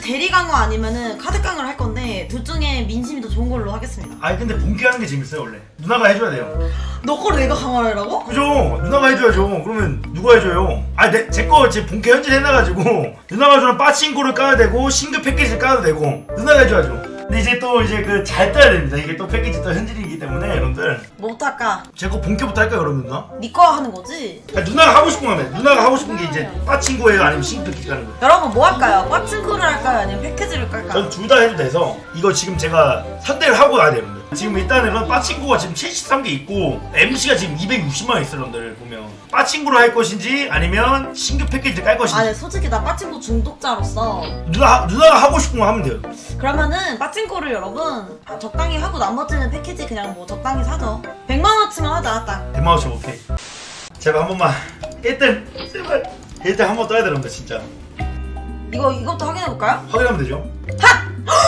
대리 강화 아니면은 카드 강화를 할 건데 둘 중에 민심이 더 좋은 걸로 하겠습니다. 아니 근데 본캐 하는 게 재밌어요 원래. 누나가 해줘야 돼요. 너 거를 내가 강화를 하라고? 그죠? 누나가 해줘야죠. 그러면 누가 해줘요? 아니 제 거 지금 본캐 현질 해놔가지고 누나가 주는 빠친코를 까야 되고 신규 패키지를 까도 되고 누나가 해줘야죠. 근데 이제 또 이제 그 잘 떠야 됩니다. 이게 또 패키지 또 현질이기 때문에 여러분들. 뭐부터 할까? 제 거 본캐부터 할까요 여러분 누나? 네 거 하는 거지? 아니, 누나가 하고 싶은 거 하면 누나가 하고 싶은 게 이제 빠친코예요 아니면 신규 패키지 까는 거예요? 여러분 뭐 할까요? 빠친코를 할까요? 아니면 패키지를 깔까요? 전 둘 다 해도 돼서 이거 지금 제가 선택을 하고 가야 돼요 여러분들. 지금 일단은 빠친코가 지금 73개 있고 MC가 지금 260만원 있어요 여러분들 보면. 빠친코로 할 것인지 아니면 신규 패키지를 깔 것인지. 아니 솔직히 나 빠친코 중독자로서 누나가 하고 싶은 거 하면 돼요. 그러면은 빠친코를 여러분 적당히 하고 나머지는 패키지 그냥 뭐 적당히 사죠. 100만원어치만 하자 딱. 100만원치 오케이. 제발 한 번만 1등 제발 1등 한 번 떠야 돼 여러분들 진짜. 이것도 확인해볼까요? 확인하면 되죠. 하!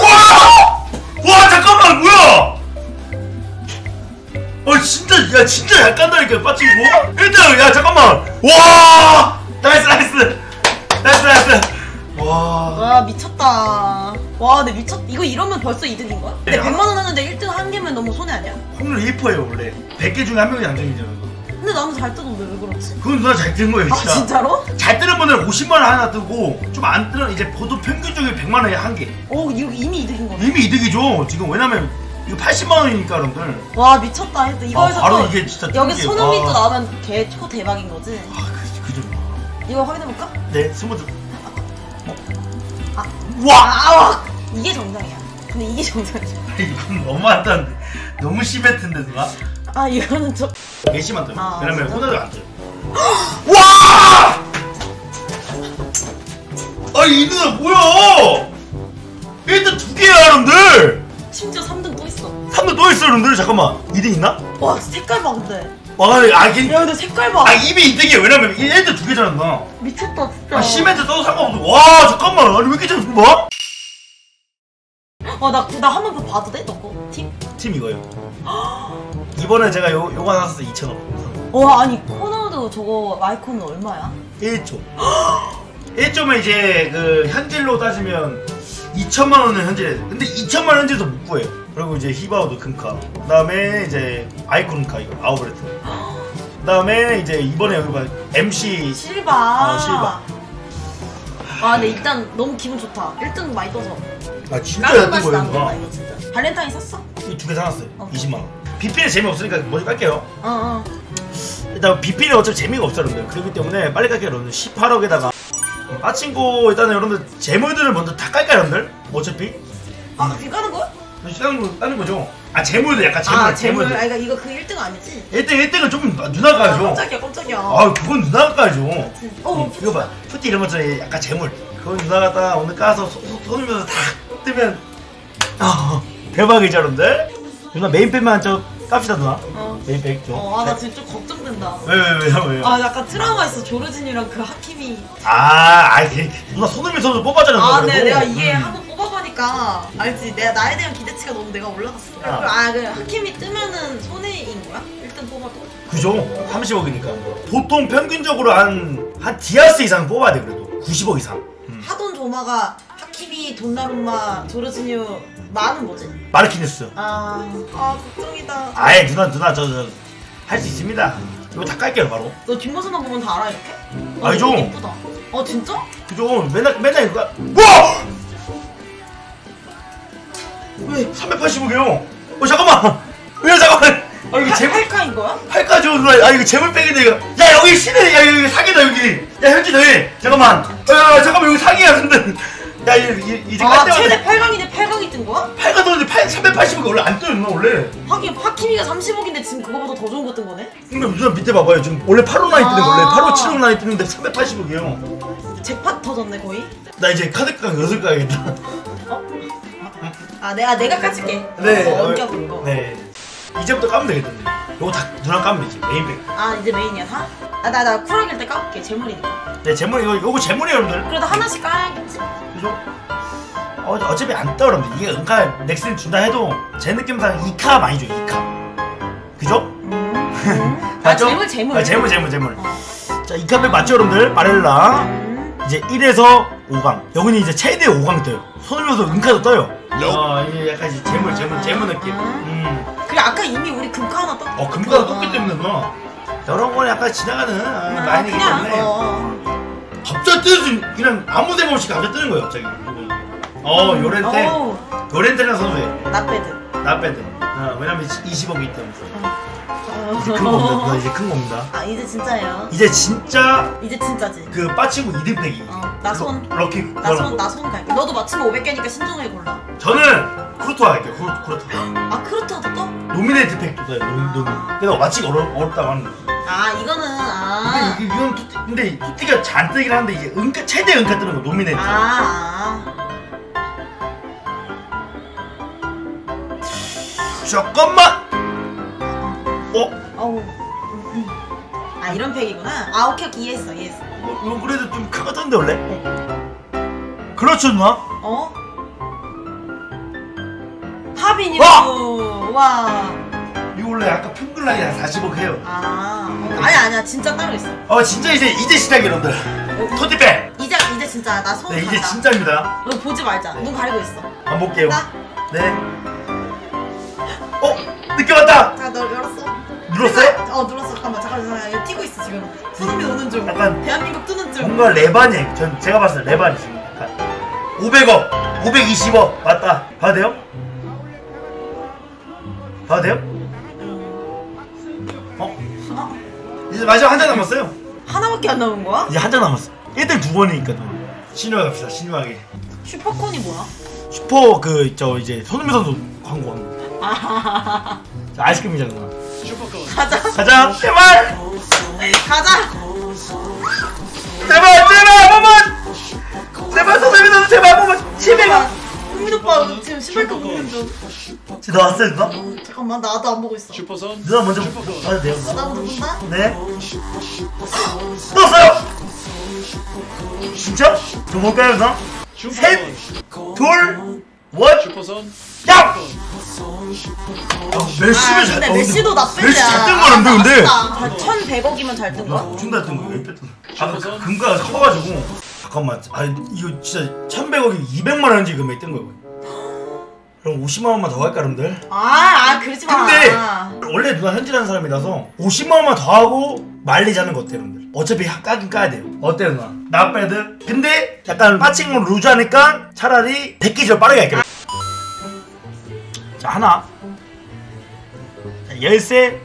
와 잠깐만 뭐야? 진짜 야 진짜 잘 깐다니까 빠친코. 1등 야 잠깐만. 와 나이스. 와 미쳤다. 와 근데 이거 이러면 벌써 2등인거야? 근데 100만원 하는데 1등 한 개면 너무 손해 아니야? 확률 1%예요 원래. 100개 중에 한 명이 안정이잖아. 근데 나는 잘 뜨던데 왜 그렇지? 그건 누나 잘 뜨는 거예요 진짜. 아 진짜로? 잘 뜨는 분들은 50만원 하나 뜨고 좀 안 뜨는 이제 보통 평균적인 100만원에 한 개. 오 이거 이미 이득인 거네. 이미 이득이죠 지금. 왜냐면 이거 80만원이니까 여러분들. 와 미쳤다. 이거에서 바로 또 이게 진짜 여기 뜬게. 손흥민 또 나오면 개 초대박인 거지. 그죠. 이거 확인해볼까? 네 스무드. 와! 이게 정상이야. 근데 이게 정상이야. 이건 너무한데 너무 심했던데 누나. 아 이거는 좀 메시만 떠요. 아, 왜냐면 진짜? 호날두 안 떠요. 와! 이 누나 뭐야? 1등 2개야 여러분들. 심지어 3등 또 있어. 3등 또 있어 여러분들. 잠깐만 2등 있나? 와 색깔 봐 근데. 야 근데 색깔 봐. 이미 2등이야. 왜냐면 1등 2개잖아 누나. 미쳤다 진짜. 시멘트 떠도 상관없어. 와 잠깐만 아니 왜 이렇게 잘 봐? 나 한 번 더 봐도 돼? 너 거? 팀 이거예요. 이번에 제가 요거 하나 샀어요. 2,000원. 와 아니 호날두 저거 마이콘은 얼마야? 1조. 1조면 이제 그 현질로 따지면 2천만원은 현질해야 돼. 근데 2천만원 현질도 못 구해요. 그리고 이제 히바우드 금카, 그 다음에 이제 아이콘카 이거 아우브레트, 그 다음에 이제 이번에 여기 봐 MC 실바. 실바. 근데 일단 너무 기분 좋다. 1등 많이 떠서. 진짜 까는 예쁜 맛이 거예요 난다 누나. 이거 진짜. 발렌타인 샀어? 이 2개 사놨어요. 20만원. 비필이 재미없으니까 먼저 깔게요. 일단 비필이 어차피 재미가 없어요 여러분들. 그렇기 때문에 빨리 깔게요 여러분들. 18억에다가 빠친코 일단은 여러분들 재물들을 먼저 다 깔까요 여러분들? 어차피 그게 까는 거야? 까는 거죠. 재물도 약간 재물. 그러니까 이거 그 1등 아니지? 1등은 좀 누나가 까야죠. 깜짝이야. 그건 누나가 까야죠. 이거 봐 푸티 이런 것처럼 약간 재물. 그건 누나가 딱 오늘 까서 손으면서 다 뜨면 대박이죠 여러분들. 누나 메인팩만 깝시다 누나. 메인팩 좀. 나 지금 좀 걱정된다. 왜요? 약간 트라우마 있어. 조르진이랑 그 하킴이. 누나 손흥민 선수 뽑았잖아. 네, 내가 이게 한번 뽑아보니까 알지. 나에 대한 기대치가 너무 내가 올라갔어. 그 하킴이 뜨면은 손해인 거야? 1등 뽑아도? 그죠? 30억이니까. 보통 평균적으로 한 디아스 이상 뽑아야 돼 그래도. 90억 이상. 하돈 조마가 하키미, 돈나룸마, 조르지뉴 마는 뭐지? 마르키네스. 걱정이다. 누나 저 할 수 있습니다. 이거 다 깔게요 바로. 너 뒷모습만 보면 다 알아 이렇게? 알죠. 예쁘다. 진짜? 그죠. 맨날 이거. 와! 왜 380억이에요? 잠깐만. 잠깐만. 이거 팔카인 거야? 팔카죠 누나. 이거 재물백인데 이거. 야 여기 시네. 야 여기 사기다 여기. 야 현지 너희. 잠깐만. 잠깐만 여기 사기야 근데. 야 이제 깔 때마다. 최대 8강인데 8강이 뜬 거야? 8강 떴는데 380억이 원래 안 떠요 누나 원래. 하긴 하키미가 30억인데 지금 그거보다 더 좋은 거 뜬 거네? 그러니까 누나 밑에 봐봐요. 지금 원래 8억 라인 뜨는 원래 8억 7억 라인 뜨는데 380억이에요. 잭팟 터졌네 거의? 나 이제 카드깡 6을 까야겠다. 내가 까줄게. 네. 원격인 거. 네. 이제부터 까면 되겠던데. 요거 다 누나 까면 되지. 메인백. 이제 메인이야 다? 나 쿨하길 때 까볼게. 재물이니까. 네 재물 요거 재물이에요 여러분들. 그래도 하나씩 까야겠지. 그죠? 어차피 안 떠 여러분들. 이게 은카 넥슨 준다 해도 제 느낌상 2카 많이 줘 2카. 그죠? 맞죠? 재물. 재물. 자 2카백 맞죠 여러분들? 바렐라. 이제 1에서 5강. 여기는 이제 최대 5강 떠요. 손흥민도 은카도 떠요. 이게 약간 이제 재물 느낌. 그래 아까 이미 우리 금카 하나 떴. 금카가 떴기 때문에 누나. 저런 건 약간 지나가는 라인이기 때문에. 갑자기 뜨는 그냥 아무 생각 없이 갑자기 뜨는 거예요 갑자기. 요렌테랑 선수에 나빼드. 왜냐면 20억이기 때문에. 이제 큰 겁니다. 이제 큰 겁니다. 아 이제 진짜예요. 이제 진짜지. 그 빠치고 2등 빼기. 나 손 갈게. 너도 맞추면 500개니까 신중하게 골라. 저는 쿠르투아 할게요. 쿠르투아. 아 크루트도 또? 노미네이트 팩도 돼요. 그래서 맞히기 어렵다고 하는 거지. 이거는 이건 근데 토티가 잔뜩이긴 한데 이게 최대 은카 뜨는 거 노미네이트. 잠깐만. 이런 팩이구나. 오케이 이해했어. 이거 그래도 좀 크거든데 원래. 그렇죠 누나. 파비뉴. 와. 이거 원래 약간 평균 라인이 한 40억 해요. 아니야 진짜 따로 있어. 진짜 이제 시작이야 여러분들. 토티백. 이제 진짜 나 손. 네 이제 진짜입니다. 너 보지 말자. 눈 가리고 있어. 안 볼게요. 네. 늦게 왔다. 자, 너 열었어. 눌렀어요? 눌렀어. 잠깐만. 이거 뛰고 있어 지금. 손흥민 오는 중. 약간 대한민국 뜨는 중. 뭔가 레반이. 제가 봤을 때 레반이 지금. 약간 500억, 520억 맞다. 봐도 돼요? 이제 마지막 한 장 남았어요. 하나밖에 안 남은 거야? 이제 한 장 남았어. 1등 2번이니까 신중하게 갑시다. 신중하게. 슈퍼콘이 뭐야? 슈퍼 이제 손흥민 선수 광고 하는 거. 자, 아이스크림이잖아. 가자. 제발. 가자. 제발 한 번만. 제발 손흥민 선수 제발 한 번만. 700원. 흥민 오빠 지금 신발끈 묶는 중. 지금 나왔어요 누나? 잠깐만 나도 안 보고 있어. 누나 먼저 봐도 돼요? 나 먼저 본다? 네. 떴어요. 진짜? 저 볼까요 누나? 셋, 둘, 원. 야! 메시가 잘. 근데 메시도 나쁘지 메시 잘 뜬 거는데. 1,100억이면 잘 뜬 거야? 준다 뜬 거예요. 금가가 커가지고. 잠깐만. 이거 진짜 1,100억이 200만 원인지 금액 뜬 거예요. 그럼 50만 원만 더 할까 여러분들? 그러지 마. 근데 원래 누나 현질하는 사람이라서 50만 원만 더 하고 말리자는 거 어때요 여러분들? 어차피 까긴 까야 돼요. 어때요 누나? 나빼드? 근데 약간 빠칭으로 루즈하니까 차라리 100개 좀 빠르게 할게요. 자 하나. 자, 열쇠.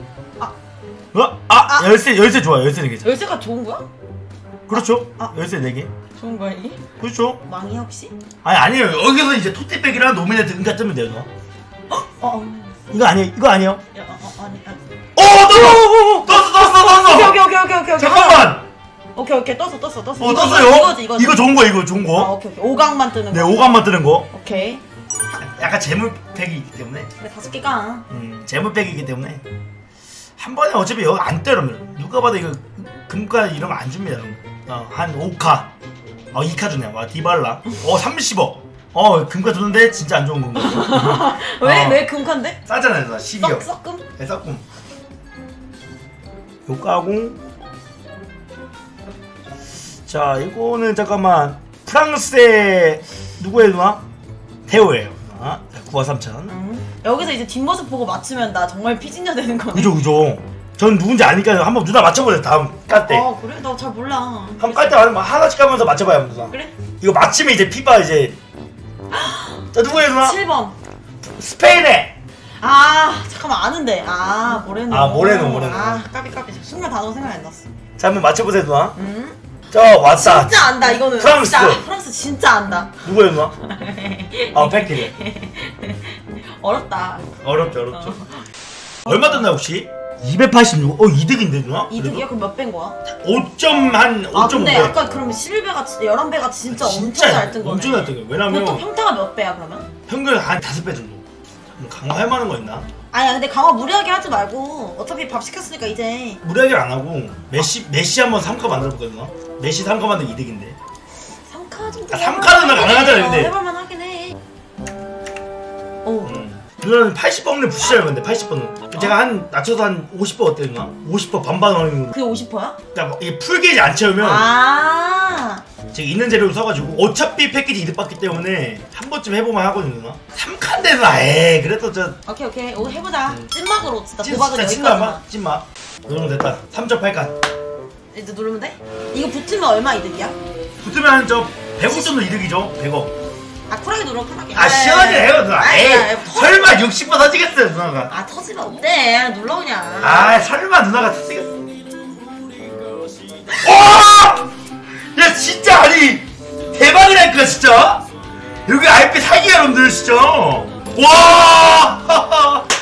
열쇠 좋아요. 열쇠 4개. 열쇠가 좋은 거야? 그렇죠. 열쇠 4개. 좋은 거야 이게? 그렇죠. 망이 혹시? 아니에요. 여기서 이제 토티백이랑 노미네이트 은카 뜨면 돼요 누나. 이거 아니에요. 아니. 오케이. 잠깐만. 오케이. 떴어. 떴어요. 이거 좋은 거. 오케이. 5강만 뜨는 거. 네, 5강만 뜨는 거. 오케이. 약간 재물팩이기 때문에. 근데 5개가. 재물팩이기 때문에 한 번에 어차피 여기 안 때려면 누가 봐도 이거 금가 이런 거 안 줍니다. 한 5카. 2카 주네요. 디발라. 30억. 금가 주는데 진짜 안 좋은 건가? 왜 금카인데? 싸잖아요, 누나. 12억. 썩금? 네, 썩금. 요 까고. 자, 이거는 잠깐만. 프랑스의 누구예요, 누나? 테오예요. 9와 3천. 여기서 이제 뒷모습 보고 맞추면 나 정말 피진녀 되는 거네. 그죠. 전 누군지 아니까 한번 누나 맞춰보세요. 다음 깔 때. 그래? 나 잘 몰라. 한번 깔 때 하나씩 까면서 맞춰봐요, 누나. 그래? 이거 맞히면 이제 피바 이제. 자, 누구예요, 누나? 7번. 스페인에. 잠깐만 아는데. 모레노. 모레노. 까비. 순간 단어 생각이 안 났어. 자, 한번 맞춰보세요, 누나. 왔다. 진짜 안다 이거는. 프랑스. 프랑스 진짜 안다. 누구예요, 누나? 팩트래. 어렵다. 어렵죠. 얼마 떴나요, 혹시? 286. 이득인데, 누나? 이득이야? 그럼 몇 배인 거야? 5.5. 근데 아까 그럼 11배가 11배가 진짜 엄청 잘 뜬 거네. 엄청 잘 뜬 거야. 왜냐면 보통 평타가 몇 배야 그러면? 평균 한 5배 정도. 강화할 만한 거 있나? 아니야 근데 강화 무리하게 하지 말고 어차피 밥 시켰으니까 이제 무리하게 안 하고 메시 한번 3카 만들어볼까, 누나? 메시 3카 만들면 이득인데. 3카 정도 3카는 가능하잖아 근데. 해볼만 하긴 해. 누나는 80번을 부시자는 건데 80번은 제가 한 낮춰서 한 50% 어때 누나? 50% 반반 하는 거. 그게 50%야? 그러니까 이게 풀게이지 안 채우면 아 제가 있는 재료를 써가지고 어차피 패키지 이득 받기 때문에 한 번쯤 해보면 하거든요 누나. 3칸 되나? 에이 그래도 저 오케이 오늘 해보자. 찐막으로 진짜 진짜 도박은 찐맛 여기까지만. 찐맛. 이 정도 됐다. 3.8칸. 이제 누르면 돼? 이거 붙으면 얼마 이득이야? 붙으면 저 100억 정도 이득이죠. 100억. 아 쿨하게 눌러 쿨하게. 아 시원하게 해요 누나. 아이, 에이 아이, 설마 60번 터지겠어요 누나가. 아 터지면 어때? 눌러 그냥. 아 설마 누나가 터지겠어. 와! 야 진짜 아니 대박이라니까 진짜. 여기 RP 사기야 여러분들 진짜. 와!